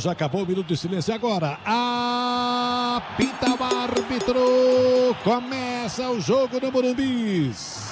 Já acabou o minuto de silêncio. Agora, apita o árbitro. Começa o jogo no Morumbi.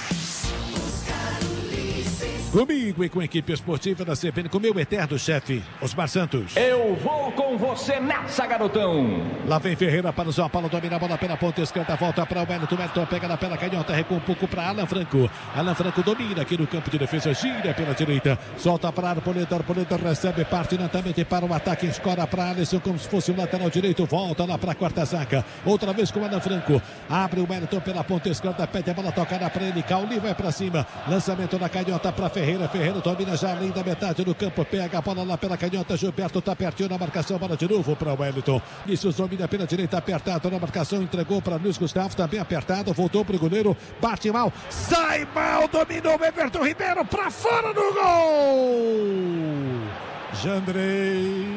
Comigo e com a equipe esportiva da CBN, com meu eterno chefe, Osmar Santos. Eu vou com você nessa, garotão. Lá vem Ferreira para o São Paulo, domina a bola pela ponta esquerda, volta para o Wellington. Wellington pega na perna canhota, recua um pouco para Alan Franco. Alan Franco domina aqui no campo de defesa, gira pela direita, solta para Arboleda. Arboleda recebe, parte lentamente para o ataque, escora para Alisson como se fosse o lateral direito, volta lá para a quarta zaga. Outra vez com o Alan Franco, abre o Wellington pela ponta esquerda, pede a bola tocada para ele, Cauli vai para cima, lançamento na canhota para Ferreira. Ferreira domina já além da metade do campo, pega a bola lá pela canhota, Gilberto tá pertinho na marcação, bola de novo para o Wellington. Vinícius domina pela direita, apertado na marcação, entregou para Luiz Gustavo, também apertado, voltou para o goleiro, bate mal, sai mal, dominou o Everton Ribeiro para fora do gol! Jandrei,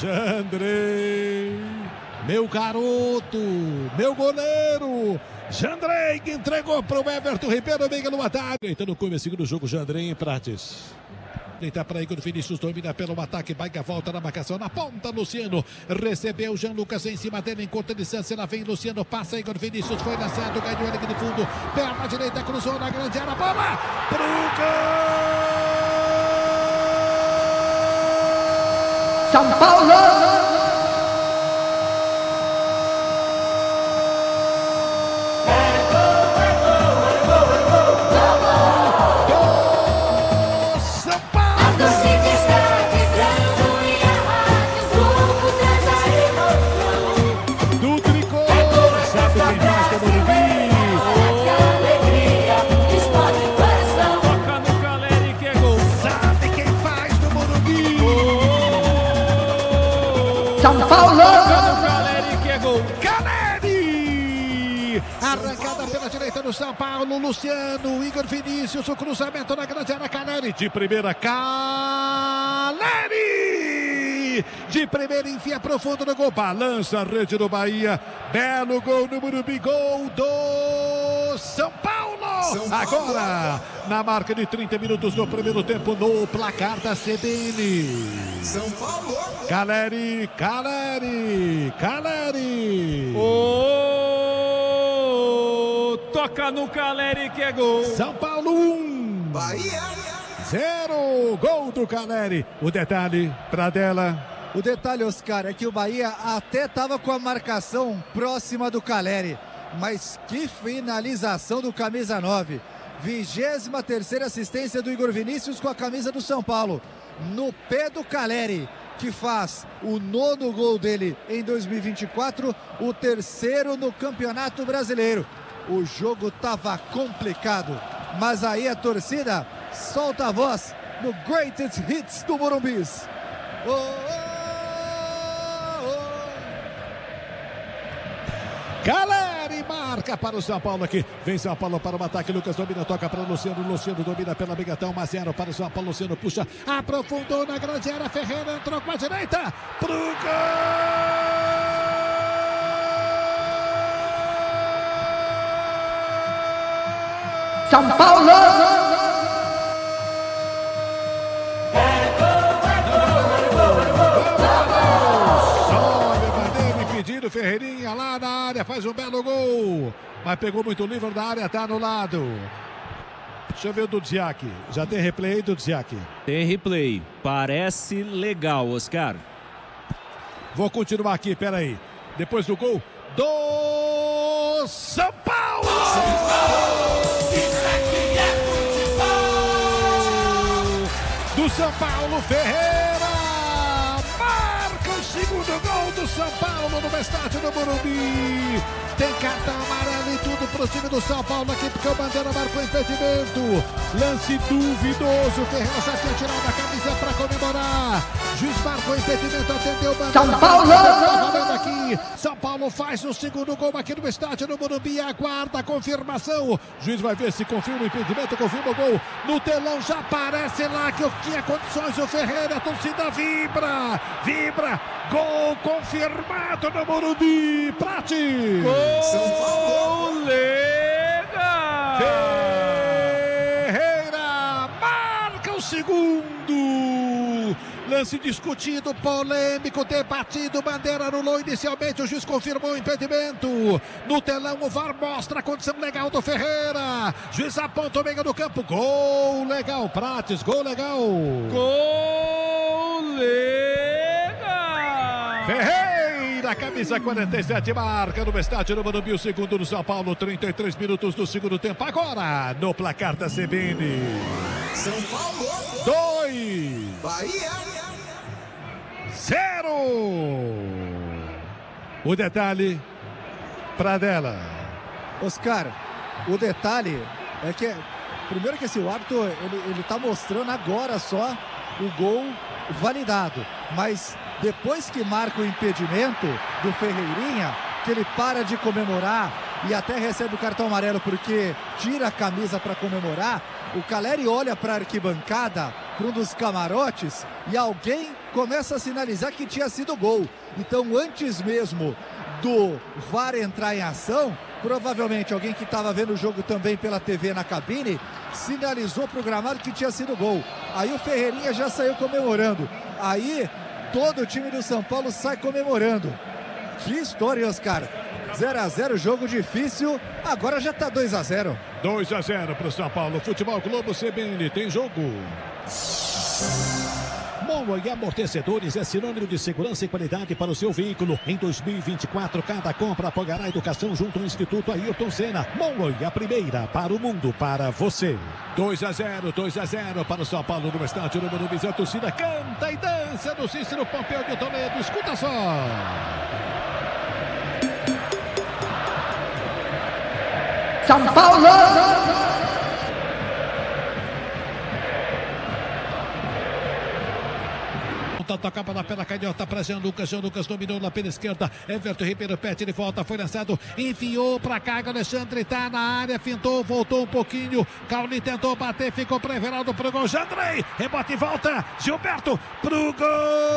meu garoto, meu goleiro, Jandrei, que entregou para o Everton Ribeiro, meio no ataque. Deitando o começo do jogo, Jandrei em Prates. Deita para Igor Vinícius, domina pelo ataque, vai que volta na marcação, na ponta, Luciano. Recebeu Jean Lucas em cima dele, em curta distância, lá vem Luciano, passa Igor Vinícius, foi lançado, ganhou ele de fundo, perna direita, cruzou na grande área, bola pro gol! São Paulo! São Paulo! Caleri, que é gol! Caleri! Arrancada pela direita do São Paulo, Luciano, Igor Vinícius, o cruzamento na grande área, Caleri de primeira, Caleri! De primeira, enfia profundo no gol, balança a rede do Bahia, belo gol no Morumbi, gol do São Paulo! Agora, na marca de 30 minutos do primeiro tempo, no placar da CBN. São Paulo! Caleri! Toca no Caleri, que é gol. São Paulo 1, Bahia 0, gol do Caleri. O detalhe, Pradella. O detalhe, Oscar, é que o Bahia até estava com a marcação próxima do Caleri. Mas que finalização do camisa 9. 23ª assistência do Igor Vinícius com a camisa do São Paulo. No pé do Caleri, que faz o 9º gol dele em 2024, o 3º no Campeonato Brasileiro. O jogo estava complicado, mas aí a torcida solta a voz no Greatest Hits do Morumbi. Oh, oh, oh. Caleri marca para o São Paulo aqui. Vem São Paulo para o ataque. Lucas domina, toca para o Luciano. Luciano domina pela bigatão. 1-0 para o São Paulo. Luciano puxa, aprofundou na grande área. Ferreira entrou com a direita pro gol! São Paulo! Pedindo Ferreirinha lá na área, faz um belo gol, mas pegou muito livre na área, tá anulado. Deixa eu ver o do Dziak, já tem replay do Dziak? Tem replay, parece legal, Oscar. Vou continuar aqui, peraí, depois do gol do São Paulo! Isso aqui é futebol! Do São Paulo, Ferreira! Segundo gol do São Paulo no estádio do Morumbi. Tem cartão amarelo e tudo pro time do São Paulo aqui, porque o Bandeira marcou impedimento. Lance duvidoso. Ferreira já tinha tirado a camisa para comemorar. Juiz marcou impedimento, atendeu o Bandeira. São Paulo! Tá valendo aqui. São Paulo faz o segundo gol aqui no estádio do Morumbi. Aguarda a confirmação. Juiz vai ver se confirma o impedimento, confirma o gol. No telão já aparece lá que tinha condições o Ferreira. A torcida vibra. Gol confirmado no Morumbi. Prate. São Paulo! Ferreira marca o segundo. Lance discutido, polêmico, debatido. Bandeira anulou inicialmente. O juiz confirmou o impedimento. No telão, o VAR mostra a condição legal do Ferreira. Juiz aponta o meio do campo. Gol legal, Prates. Gol legal. Gol legal. Ferreira, camisa 47, marca no estádio no Morumbi, o segundo do São Paulo, 33 minutos do segundo tempo. Agora, no placar da CBN. São Paulo 2. Bahia 0. O detalhe, Pradella. Oscar, o detalhe é que, primeiro que esse árbitro, ele tá mostrando agora só o gol validado, mas depois que marca o impedimento do Ferreirinha, que ele para de comemorar e até recebe o cartão amarelo porque tira a camisa para comemorar, o Caleri olha para a arquibancada, para um dos camarotes, e alguém começa a sinalizar que tinha sido gol. Então, antes mesmo do VAR entrar em ação, provavelmente alguém que estava vendo o jogo também pela TV na cabine, sinalizou para o gramado que tinha sido gol. Aí o Ferreirinha já saiu comemorando. Aí todo o time do São Paulo sai comemorando. Que história, Oscar. 0-0, jogo difícil. Agora já está 2-0. 2-0 para o São Paulo. Futebol Globo CBN tem jogo. Monroe Amortecedores é sinônimo de segurança e qualidade para o seu veículo. Em 2024, cada compra apoiará a educação junto ao Instituto Ayrton Senna. Monroe, a primeira para o mundo, para você. 2-0 para o São Paulo no estádio no Morumbi. A torcida canta e dança no Cícero Pompeu de Toledo. Escuta só. São Paulo! Tocava na perna canhota para Jean Lucas dominou na perna esquerda. Everton Ribeiro pede de volta, foi lançado, enfiou para cá. Alexandre tá na área, fintou, voltou um pouquinho. Cauli tentou bater, ficou para Everaldo pro gol. Jandrei, rebote e volta. Gilberto pro gol.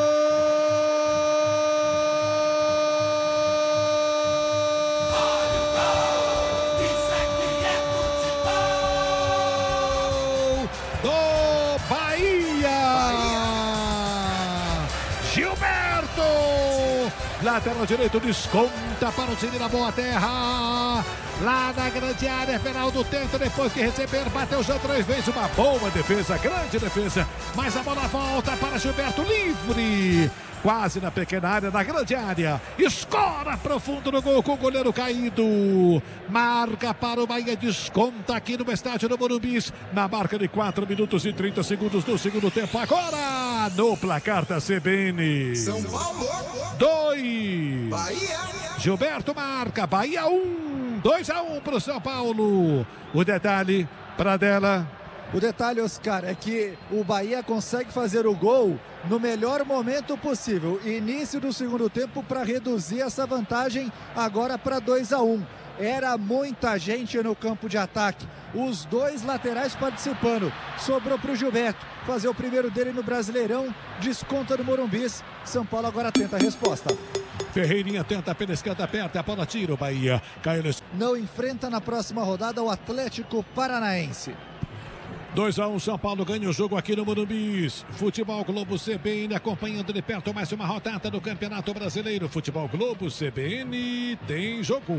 Lateral direito, desconta para o time da Boa Terra. Lá na grande área, Everaldo tenta, depois que receber, bateu já 3 vezes. Uma boa defesa, grande defesa. Mas a bola volta para Gilberto, livre. Quase na pequena área, na grande área. Escora profundo no gol com o goleiro caído. Marca para o Bahia, desconta aqui no estádio do Morumbi. Na marca de 4 minutos e 30 segundos do segundo tempo. Agora, no placar da CBN. São Paulo 2. Bahia. Gilberto marca, Bahia 1. 2-1 para o São Paulo. O detalhe, Pradella. O detalhe, Oscar, é que o Bahia consegue fazer o gol no melhor momento possível. Início do segundo tempo para reduzir essa vantagem agora para 2-1. Era muita gente no campo de ataque. Os dois laterais participando. Sobrou para o Gilberto fazer o primeiro dele no Brasileirão. Desconta do Morumbi. São Paulo agora tenta a resposta. Ferreirinha tenta pela esquerda, aperta, a bola tira o Bahia. Caiu no... Não enfrenta na próxima rodada o Atlético Paranaense. 2-1, São Paulo ganha o jogo aqui no Morumbi. Futebol Globo CBN acompanhando de perto mais uma rodada do Campeonato Brasileiro. Futebol Globo CBN tem jogo.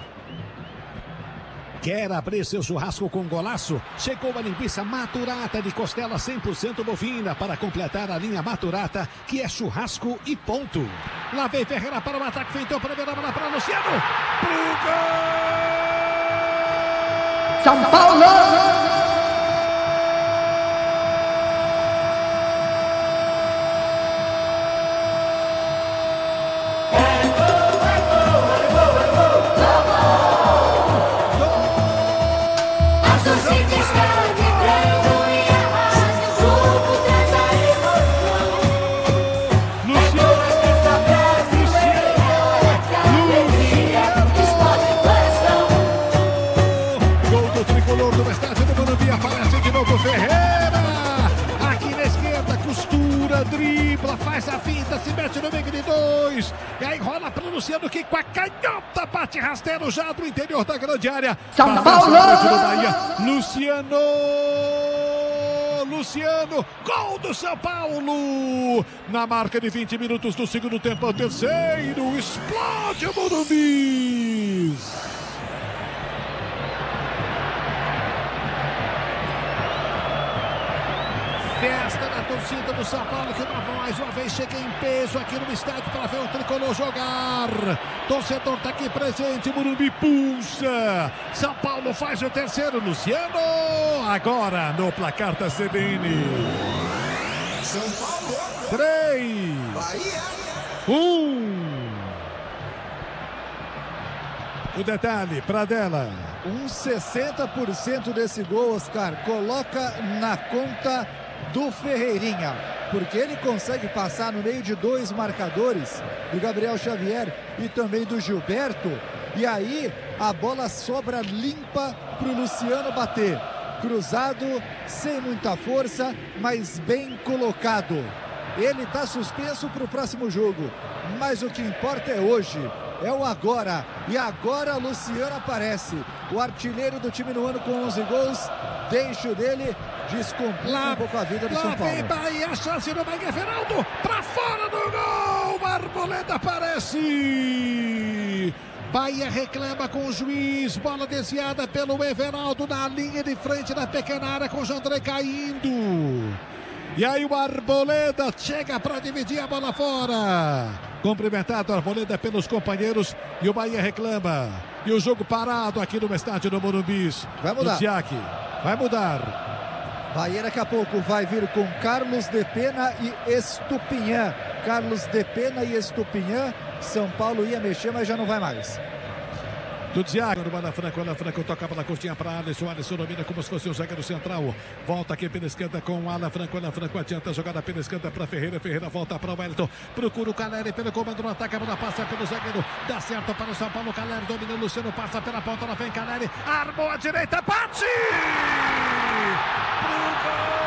Quer abrir seu churrasco com golaço? Chegou a linguiça Maturata de costela 100% bovina para completar a linha Maturata, que é churrasco e ponto. Lá vem Ferreira para o ataque, feitou para a bola para Luciano. Pro gol! São Paulo! Ferreira, aqui na esquerda, costura, dribla, faz a finta, se mete no meio de 2, e aí rola para o Luciano, que com a canhota bate rasteiro já do interior da grande área. São Paulo! Luciano, Luciano, gol do São Paulo! Na marca de 20 minutos do segundo tempo, ao terceiro, explode o Morumbi! Festa da torcida do São Paulo, que mais uma vez chega em peso aqui no estádio para ver o tricolor jogar. Torcedor está aqui presente, Morumbi pulsa. São Paulo faz o terceiro, Luciano. Agora no placar da CBN. São Paulo. 3. Bahia. 1. O detalhe, Pradella. 60% desse gol, Oscar, coloca na conta do Ferreirinha, porque ele consegue passar no meio de dois marcadores, do Gabriel Xavier e também do Gilberto, e aí a bola sobra limpa para o Luciano bater. Cruzado, sem muita força, mas bem colocado. Ele está suspenso para o próximo jogo, mas o que importa é hoje, é o agora. E agora Luciano aparece, o artilheiro do time no ano com 11 gols. Deixa o dele, descomplica um pouco a vida do São Paulo. Lá vem Bahia, a chance do Bahia, Everaldo, para fora do gol, Arboleda aparece. Bahia reclama com o juiz, bola desviada pelo Everaldo na linha de frente da pequena área, com o Jandré caindo. E aí o Arboleda chega para dividir a bola fora. Cumprimentado Arboleda pelos companheiros e o Bahia reclama. E o jogo parado aqui no estádio do Morumbi. Vai mudar. Vai mudar. Bahia daqui a pouco vai vir com Carlos de Pena e Estupinhã. Carlos de Pena e Estupinhã. São Paulo ia mexer, mas já não vai mais. Dudziak, no Alan Franco toca pela curtinha para Alisson domina como se fosse o zagueiro central, volta aqui pela esquerda com o Alan Franco adianta a jogada pela esquerda para Ferreira volta para o Wellington, procura o Caleri pelo comando no ataque, a bola passa pelo zagueiro, dá certo para o São Paulo, Caleri domina o Luciano, passa pela ponta, lá vem Caleri, armou a direita, bate! Pro gol!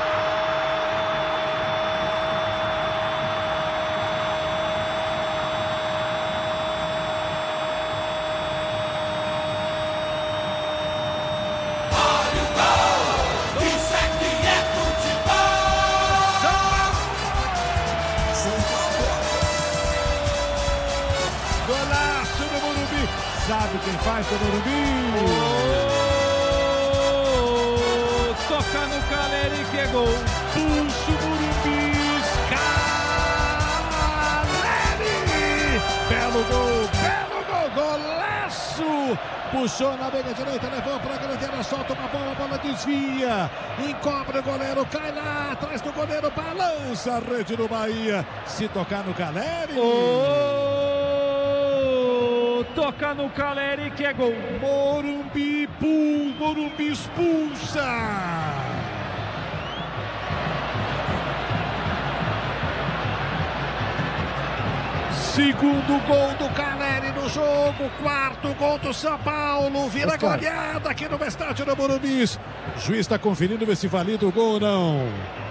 Golaço do Morumbi. Sabe quem faz do Morumbi? Toca no Caleri que é gol. Pulso Morumbi. Caleri. Belo gol, golaço. Puxou na meia direita, levou para a grande área, solta uma bola, a bola desvia. Encobre o goleiro, cai lá atrás do goleiro, balança a rede do Bahia. Se tocar no Caleri. Toca no Caleri que é gol. Morumbi expulsa. Segundo gol do Caleri no jogo, quarto gol do São Paulo, vira goleada aqui no estádio do Morumbi. O juiz está conferindo ver se valida o gol ou não.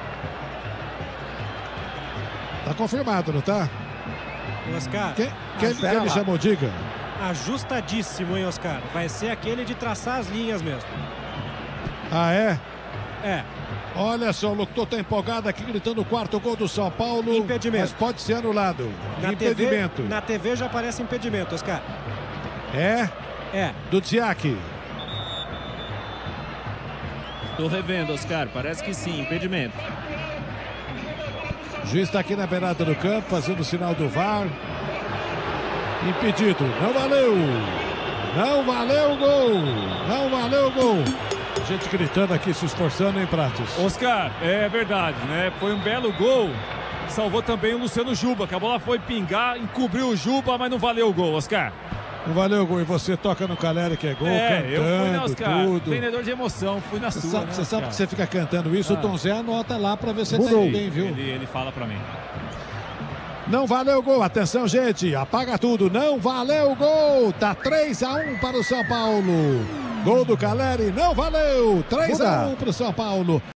Tá confirmado, não tá? Oscar, Quem ele chamou, diga? Ajustadíssimo, hein, Oscar? Vai ser aquele de traçar as linhas mesmo. Ah, é? É. Olha só, o locutor tá empolgado aqui, gritando o quarto gol do São Paulo. Impedimento. Mas pode ser anulado. Impedimento. Na TV já aparece impedimento, Oscar. É? É. Dudziak. Tô revendo, Oscar. Parece que sim, impedimento. O juiz está aqui na beirada do campo, fazendo o sinal do VAR. Impedido. Não valeu. Não valeu o gol. Não valeu o gol. Gente gritando aqui, se esforçando, hein, Pratos? Oscar, é verdade, né? Foi um belo gol. Salvou também o Luciano Juba, que a bola foi pingar, encobriu o Juba, mas não valeu o gol, Oscar. Não valeu o gol. E você toca no Caleri que é gol, cantando, eu fui, né, Oscar? tudo. Treinador de emoção, fui na sua, né, Você sabe que você fica cantando isso, o Tom Zé anota lá pra ver se você tá indo bem, viu? Ele fala pra mim. Não valeu o gol, atenção, gente, apaga tudo, não valeu o gol, tá 3-1 para o São Paulo. Gol do Caleri, não valeu, 3-1 para o São Paulo.